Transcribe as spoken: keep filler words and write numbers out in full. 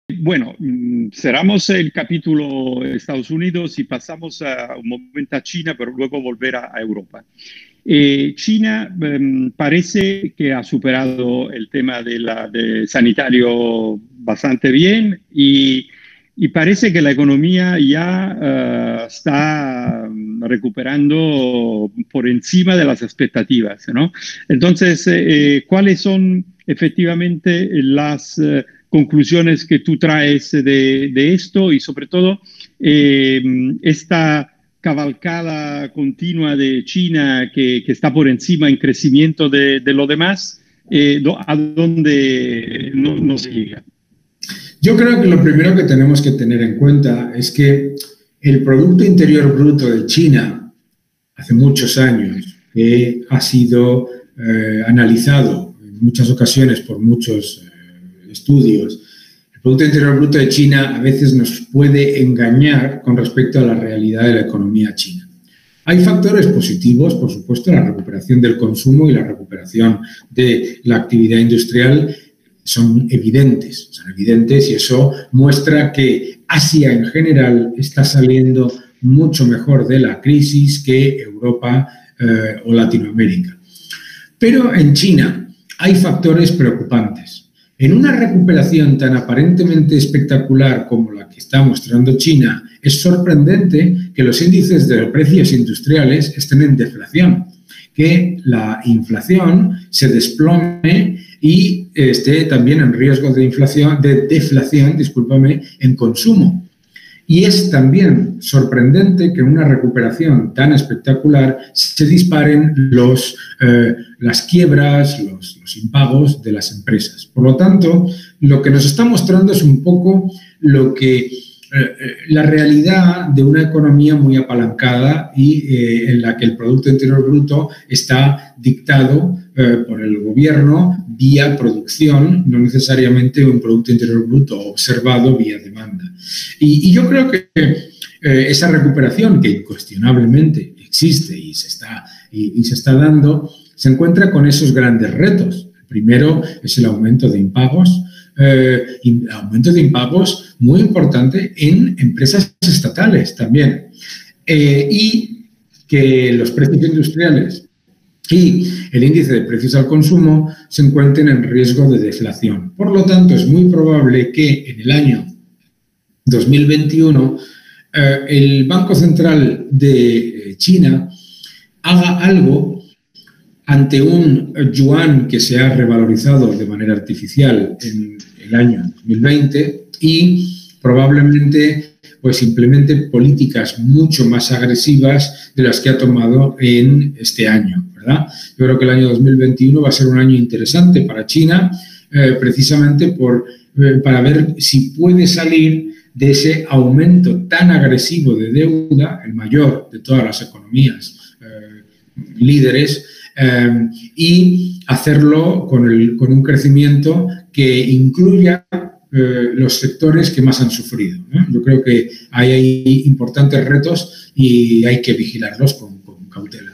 Bueno, mm, cerramos el capítulo Estados Unidos y pasamos a un momento a China, pero luego volver a, a Europa. Eh, China em, parece que ha superado el tema de la, de sanitario bastante bien y, y parece que la economía ya eh, está mm, recuperando por encima de las expectativas, ¿no? Entonces, eh, ¿cuáles son efectivamente las eh, conclusiones que tú traes de, de esto y sobre todo eh, esta cavalcada continua de China que, que está por encima en crecimiento de, de lo demás, eh, do, a dónde no, no se llega? Yo creo que lo primero que tenemos que tener en cuenta es que el Producto Interior Bruto de China, hace muchos años, que ha sido eh, analizado en muchas ocasiones por muchos eh, estudios, el Producto Interior Bruto de China a veces nos puede engañar con respecto a la realidad de la economía china. Hay factores positivos, por supuesto, la recuperación del consumo y la recuperación de la actividad industrial son evidentes, son evidentes y eso muestra que Asia en general está saliendo mucho mejor de la crisis que Europa eh, o Latinoamérica. Pero en China hay factores preocupantes. En una recuperación tan aparentemente espectacular como la que está mostrando China, es sorprendente que los índices de precios industriales estén en deflación, que la inflación se desplome y esté también en riesgo de inflación, de deflación, discúlpame, en consumo. Y es también sorprendente que en una recuperación tan espectacular se disparen los, eh, las quiebras, los, los impagos de las empresas. Por lo tanto, lo que nos está mostrando es un poco lo que la realidad de una economía muy apalancada y eh, en la que el Producto Interior Bruto está dictado eh, por el gobierno vía producción, no necesariamente un Producto Interior Bruto observado vía demanda. Y, y yo creo que eh, esa recuperación que incuestionablemente existe y se está, y, y se está dando, se encuentra con esos grandes retos. El primero es el aumento de impagos, eh, aumento de impagos muy importante en empresas estatales también. Eh, y que los precios industriales y el índice de precios al consumo se encuentren en riesgo de deflación. Por lo tanto, es muy probable que en el año dos mil veintiuno eh, el Banco Central de China haga algo ante un yuan que se ha revalorizado de manera artificial en el año dos mil veinte y probablemente pues implemente políticas mucho más agresivas de las que ha tomado en este año, ¿verdad? Yo creo que el año dos mil veintiuno va a ser un año interesante para China, eh, precisamente por, eh, para ver si puede salir de ese aumento tan agresivo de deuda, el mayor de todas las economías eh, líderes, eh, y hacerlo con, el, con un crecimiento que incluya Eh, los sectores que más han sufrido, ¿no? Yo creo que hay, hay importantes retos y hay que vigilarlos con, con cautela.